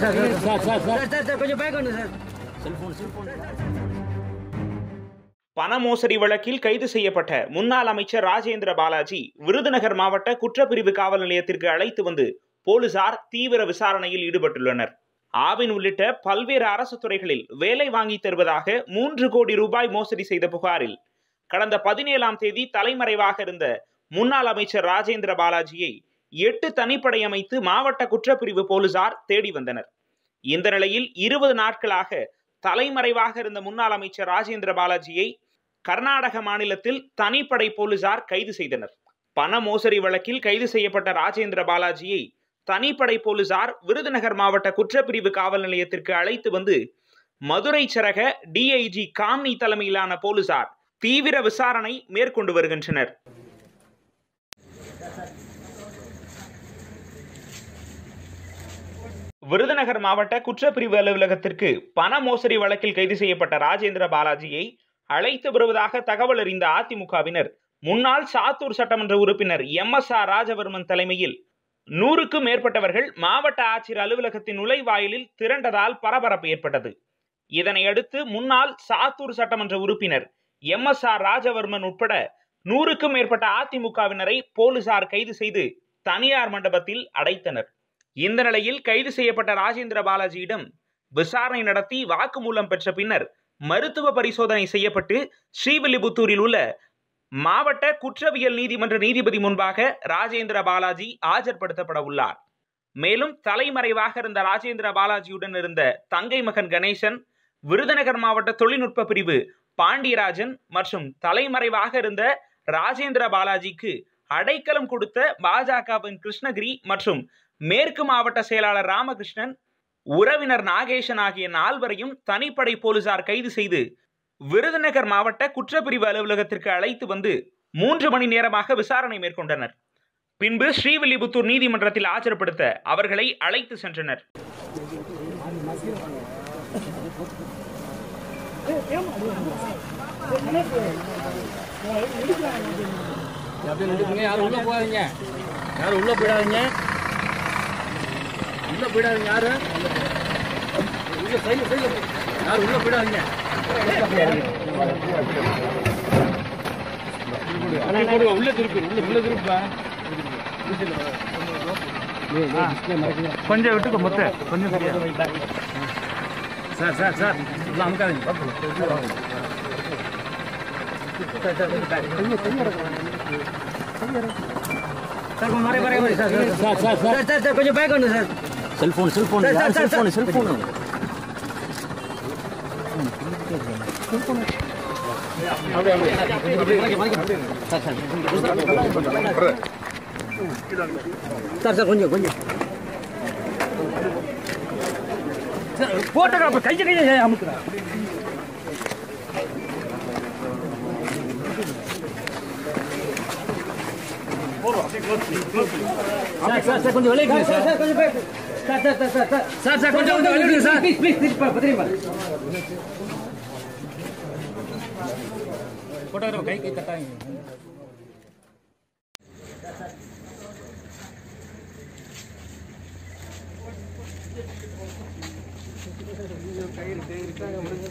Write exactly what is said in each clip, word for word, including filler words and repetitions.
பண மோசடி வழக்கில் கைது செய்யப்பட்ட முன்னாள் அமைச்சர் ராஜேந்திர பாலாஜி விருதுநகர் மாவட்ட குற்றப்பிரிவு காவல் நிலையத்திற்கு அழைத்து வந்து போலீசார் தீவிர விசாரணையில் ஈடுபட்டுள்ளனர். ஆவின் உள்ளிட்ட பல்வேறு அரசு துறைகளில் வேலை வாங்கி தருவதாக மூன்று கோடி ரூபாய் மோசடி செய்த புகாரில் கடந்த பதினேழாம் தேதி தலைமறைவாக இருந்த முன்னாள் அமைச்சர் ராஜேந்திர பாலாஜியை எட்டு தனிப்படை அமைத்து மாவட்ட குற்றப்பிரிவு போலீசார் தேடி வந்தனர். இந்த நிலையில் இருபது நாட்களாக தலைமறைவாக இருந்த முன்னாள் அமைச்சர் ராஜேந்திர பாலாஜியை கர்நாடக மாநிலத்தில் தனிப்படை போலீசார் கைது செய்தனர். பண மோசடி வழக்கில் கைது செய்யப்பட்ட ராஜேந்திர பாலாஜியை தனிப்படை போலீசார் விருதுநகர் மாவட்ட குற்றப்பிரிவு காவல் நிலையத்திற்கு அழைத்து வந்து மதுரை சரக டிஐஜி காம்னி தலைமையிலான போலீசார் தீவிர விசாரணை மேற்கொண்டு வருகின்றனர். விருதுநகர் மாவட்ட குற்றப்பிரிவு அலுவலகத்திற்கு பண மோசடி வழக்கில் கைது செய்யப்பட்ட ராஜேந்திர பாலாஜியை அழைத்து வருவதாக தகவல் அறிந்த அதிமுகவினர் முன்னாள் சாத்தூர் சட்டமன்ற உறுப்பினர் எம் எஸ் ஆர் ராஜவர்மன் தலைமையில் நூறுக்கும் மேற்பட்டவர்கள் மாவட்ட ஆட்சியர் அலுவலகத்தின் நுழைவாயிலில் திரண்டதால் பரபரப்பு ஏற்பட்டது. இதனையடுத்து முன்னாள் சாத்தூர் சட்டமன்ற உறுப்பினர் எம் எஸ் ஆர் ராஜவர்மன் உட்பட நூறுக்கும் மேற்பட்ட அதிமுகவினரை போலீசார் கைது செய்து தனியார் மண்டபத்தில் அடைத்தனர். இந்த நிலையில் கைது செய்யப்பட்ட ராஜேந்திர பாலாஜியிடம் விசாரணை நடத்தி வாக்குமூலம் பெற்ற பின்னர் மருத்துவ பரிசோதனை செய்யப்பட்டு ஸ்ரீவில்லிபுத்தூரில் உள்ள மாவட்ட குற்றவியல் நீதிமன்ற நீதிபதி முன்பாக ராஜேந்திர பாலாஜி ஆஜர்படுத்தப்பட உள்ளார். மேலும் தலைமறைவாக இருந்த ராஜேந்திர பாலாஜியுடன் இருந்த தங்கை மகன் கணேசன், விருதுநகர் மாவட்ட தொழில்நுட்ப பிரிவு பாண்டியராஜன் மற்றும் தலைமறைவாக இருந்த ராஜேந்திர பாலாஜிக்கு அடைக்கலம் கொடுத்த பாஜகவின் கிருஷ்ணகிரி மற்றும் மேற்கு மாவட்ட செயலாளர் ராமகிருஷ்ணன், உறவினர் நாகேசன் ஆகிய நால்வரையும் தனிப்படை போலீசார் கைது செய்து விருதுநகர் மாவட்ட குற்றப்பிரிவு அலுவலகத்திற்கு அழைத்து வந்து மூன்று மணி நேரமாக விசாரணை மேற்கொண்டனர். பின்பு ஸ்ரீவில்லிபுத்தூர் நீதிமன்றத்தில் ஆஜர்படுத்த அவர்களை அழைத்து சென்றனர். யாரும் உள்ள போகாதீங்க, யாரும் உள்ள போயிடாதீங்க, உள்ள போயிடாதீங்க, யாரு யாரும் உள்ள போயிடாதீங்க. உள்ள திருப்பி உள்ள திருப்பா கொஞ்சம் விட்டுக்க மொத்த கொஞ்சம் சார் சார் சார் உள்ள அமுக்காதீங்க. கொஞ்சம் பேக் ஒன்று sir. Cellphone cellphone cellphone cellphone sir sir கொஞ்சம் கொஞ்சம் போட்டோகிராஃபர் கையை கையை அமுக்குறா. சார் சார் கொஞ்சம் விளையாடுங்க சார். சார் கொஞ்சம் sir sir sir sir sir sir கொஞ்சம் விளையாடுங்க சார். ப்ளீஸ் ப்ளீஸ் ப்ளீஸ் பத்திரிமா போட்டோகிராஃபர் கை கை தட்டாங்க. கயிறு கயிறு முடிஞ்ச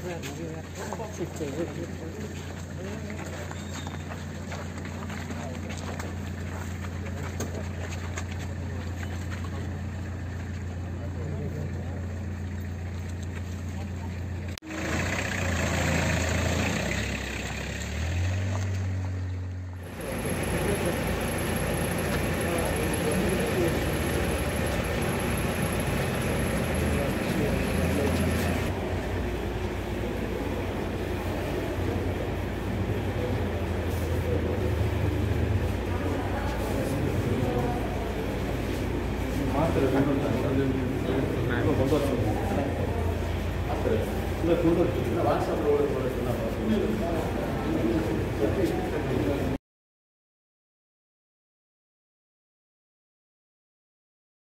வாட்ஸ்அப்ல